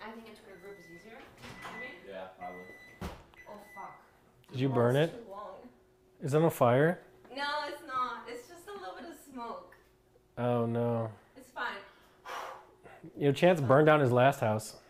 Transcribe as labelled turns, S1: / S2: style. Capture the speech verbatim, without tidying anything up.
S1: I think a Twitter group is easier. Maybe?
S2: Yeah, probably.
S1: Oh fuck.
S3: Did you burn it?
S1: Too long.
S3: Is it on fire?
S1: No, it's not. It's just a little bit of smoke.
S3: Oh no.
S1: It's fine.
S3: You know, Chance burned down his last house.